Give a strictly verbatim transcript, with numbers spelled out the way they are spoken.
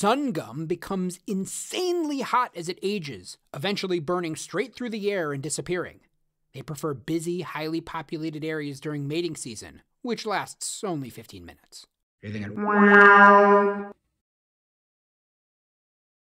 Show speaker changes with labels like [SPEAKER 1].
[SPEAKER 1] Sungum becomes insanely hot as it ages, eventually burning straight through the air and disappearing. They prefer busy, highly populated areas during mating season, which lasts only fifteen minutes.
[SPEAKER 2] You're thinking, wow.